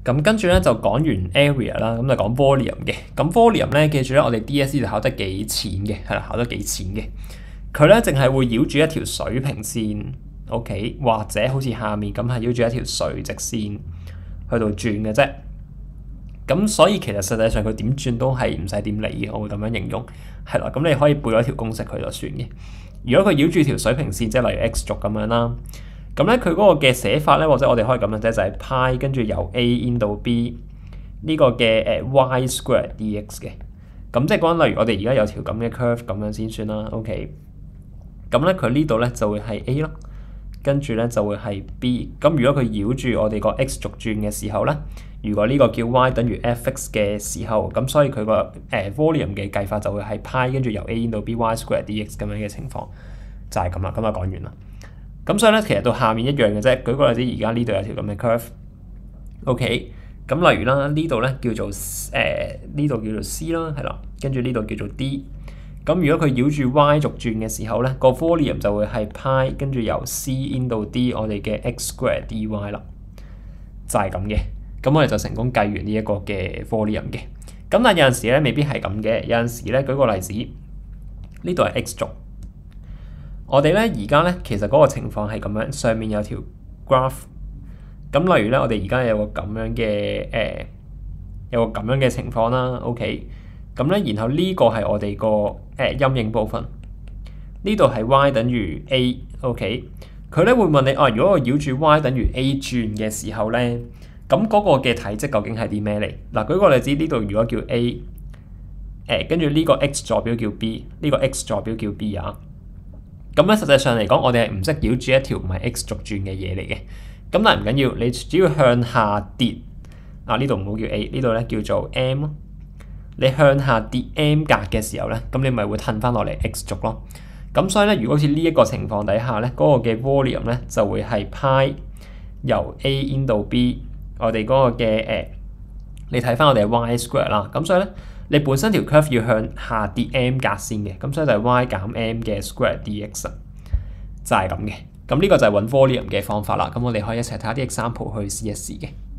咁跟住咧就講完 area 啦，咁就講 volume 嘅。咁 volume 咧，記住咧，我哋 DSE 就考得幾淺嘅，係啦，考得幾淺嘅。佢咧淨係會繞住一條水平線 ，OK， 或者好似下面咁係繞住一條垂直線去到轉嘅啫。咁所以其實實際上佢點轉都係唔使點理嘅，我會咁樣形容，係啦。咁你可以背咗條公式佢就算嘅。如果佢繞住條水平線，即係例如 x 軸咁樣啦，咁咧佢嗰個嘅寫法咧，或者我哋可以咁樣啫，就係派跟住由 a in 到 b 呢個嘅y square dx 嘅。咁即係講例如我哋而家有條咁嘅 curve 咁樣先算啦 ，OK。咁咧佢呢度咧就會係 a 咯，跟住咧就會係 b。咁如果佢繞住我哋個 x 軸轉嘅時候咧，如果呢個叫 y 等於 f(x) 嘅時候，咁所以佢個volume 嘅計法就會係派跟住由 a in 到 b y square dx 咁樣嘅情況，就係咁啦。咁就講完啦。咁所以咧，其實到下面一樣嘅啫。舉個例子，而家呢度有條咁嘅 curve，OK。咁例如啦，呢度咧叫做呢度叫做 c 啦，係啦，跟住呢度叫做 d。咁如果佢繞住 y 軸轉嘅時候咧，個 volume 就會係派跟住由 c in 到 d 我哋嘅 x square dy 啦，就係咁嘅。咁我哋就成功計完呢一個嘅 volume 嘅。咁但係有陣時咧未必係咁嘅，有陣時咧舉個例子，呢度係 x 軸，我哋咧而家咧其實嗰個情況係咁樣，上面有條 graph。咁例如咧，我哋而家有個咁樣嘅有個咁樣嘅情況啦 ，OK。咁咧，然後呢個係我哋個陰影部分，呢度係 y 等於 a，OK。佢咧會問你如果我繞住 y 等於 a 轉嘅時候咧，咁嗰個嘅體積究竟係啲咩嚟？嗱，舉個例子，呢度如果叫 a，跟住呢個 x 坐標叫 b， 呢個 x 坐標叫 b 啊。咁咧實際上嚟講，我哋係唔識繞住一條唔係 x 軸轉嘅嘢嚟嘅。咁但係唔緊要，你只要向下跌呢度唔好叫 a， 呢度咧叫做 m。你向下跌 m 格嘅時候咧，咁你咪會褪翻落嚟 x 軸咯。咁所以咧，如果好似呢一個情況底下咧，嗰個嘅 volume 咧就會係派由 a in 到 b， 我哋嗰個嘅你睇翻我哋係 y square 啦。咁所以咧，你本身條 curve 要向下跌 m 格先嘅，咁所以就係 y 減 m 嘅 square dx 就係咁嘅。咁呢個就係揾 volume 嘅方法啦。咁我哋可以一齊睇下啲 example 去試一試嘅。